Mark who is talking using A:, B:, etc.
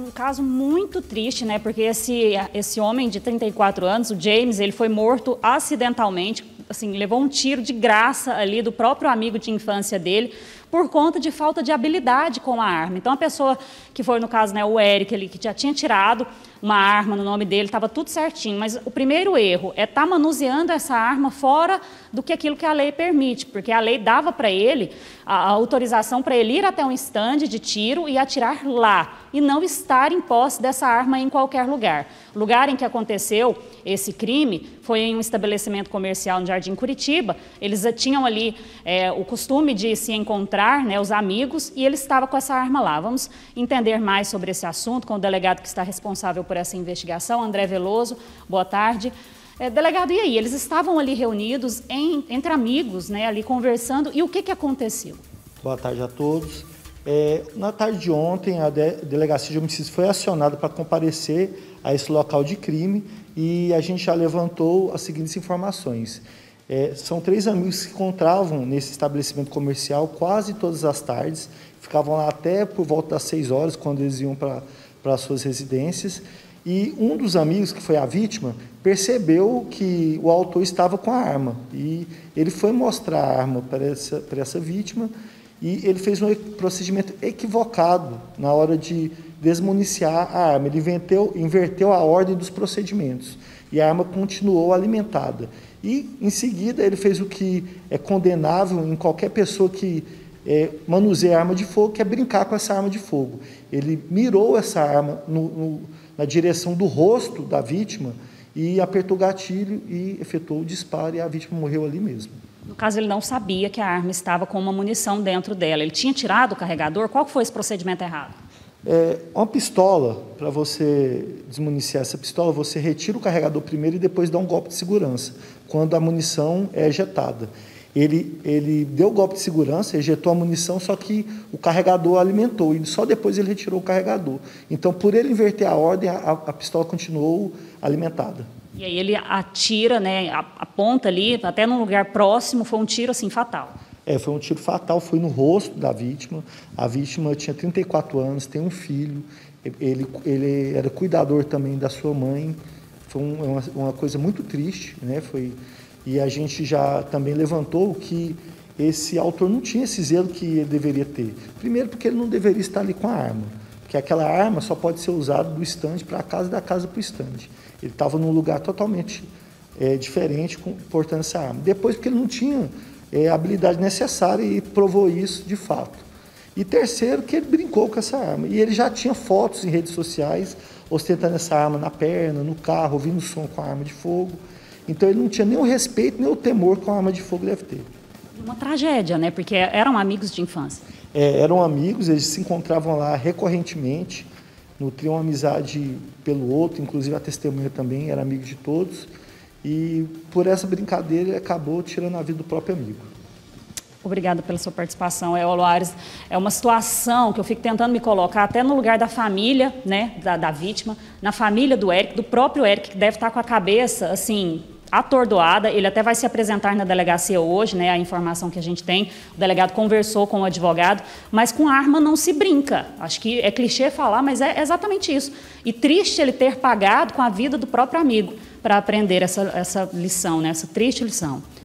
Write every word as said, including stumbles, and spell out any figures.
A: um caso muito triste, né? Porque esse, esse homem de trinta e quatro anos, o James, ele foi morto acidentalmente, assim, levou um tiro de graça ali do próprio amigo de infância dele, por conta de falta de habilidade com a arma. Então, a pessoa que foi, no caso, né, o Eric, ele, que já tinha tirado uma arma no nome dele, estava tudo certinho, mas o primeiro erro é estar tá manuseando essa arma fora do que aquilo que a lei permite, porque a lei dava para ele a, a autorização para ele ir até um estande de tiro e atirar lá, e não estar em posse dessa arma em qualquer lugar. O lugar em que aconteceu esse crime foi em um estabelecimento comercial no Jardim Curitiba. Eles tinham ali é, o costume de se encontrar, né, os amigos, e ele estava com essa arma lá. Vamos entender mais sobre esse assunto com o delegado que está responsável por essa investigação, André Veloso. Boa tarde. É, delegado, e aí? Eles estavam ali reunidos em, entre amigos, né, ali conversando, e o que, que aconteceu?
B: Boa tarde a todos. É, na tarde de ontem, a de, Delegacia de Homicídios foi acionada para comparecer a esse local de crime e a gente já levantou as seguintes informações. É, são três amigos que se encontravam nesse estabelecimento comercial quase todas as tardes, ficavam lá até por volta das seis horas, quando eles iam para as suas residências, e um dos amigos, que foi a vítima, percebeu que o autor estava com a arma, e ele foi mostrar a arma para essa, para essa vítima, e ele fez um procedimento equivocado na hora de desmuniciar a arma. Ele inverteu, inverteu a ordem dos procedimentos e a arma continuou alimentada. E, em seguida, ele fez o que é condenável em qualquer pessoa que é, manuseia arma de fogo, que é brincar com essa arma de fogo. Ele mirou essa arma no, no, na direção do rosto da vítima e apertou o gatilho e efetuou o disparo, e a vítima morreu ali mesmo.
A: No caso, ele não sabia que a arma estava com uma munição dentro dela. Ele tinha tirado o carregador? Qual foi esse procedimento errado?
B: É, uma pistola, para você desmuniciar essa pistola, você retira o carregador primeiro e depois dá um golpe de segurança, quando a munição é ejetada. Ele, ele deu o golpe de segurança, ejetou a munição, só que o carregador alimentou, e só depois ele retirou o carregador. Então, por ele inverter a ordem, a, a pistola continuou alimentada.
A: E aí ele atira, né, aponta ali, até num lugar próximo, foi um tiro assim fatal.
B: É, foi um tiro fatal, foi no rosto da vítima. A vítima tinha trinta e quatro anos, tem um filho, ele, ele era cuidador também da sua mãe. Foi uma, uma coisa muito triste, né? Foi, e a gente já também levantou que esse autor não tinha esse zelo que ele deveria ter. Primeiro, porque ele não deveria estar ali com a arma, porque aquela arma só pode ser usada do estande para a casa e da casa para o estande. Ele estava num lugar totalmente é, diferente, com, portando essa arma. Depois, porque ele não tinha é, a habilidade necessária e provou isso de fato. E terceiro, que ele brincou com essa arma. E ele já tinha fotos em redes sociais ostentando essa arma na perna, no carro, ouvindo som com a arma de fogo. Então, ele não tinha nem o respeito, nem o temor que a arma de fogo deve ter.
A: Uma tragédia, né? Porque eram amigos de infância.
B: É, eram amigos, eles se encontravam lá recorrentemente, nutriam uma amizade pelo outro, inclusive a testemunha também era amigo de todos, e por essa brincadeira ele acabou tirando a vida do próprio amigo.
A: Obrigada pela sua participação, Eolo Aires. É uma situação que eu fico tentando me colocar até no lugar da família, né, da, da vítima, na família do Eric, do próprio Eric, que deve estar com a cabeça, assim, atordoada. Ele até vai se apresentar na delegacia hoje, né, a informação que a gente tem. O delegado conversou com o advogado, mas com arma não se brinca. Acho que é clichê falar, mas é exatamente isso. E triste ele ter pagado com a vida do próprio amigo para aprender essa, essa lição, né, essa triste lição.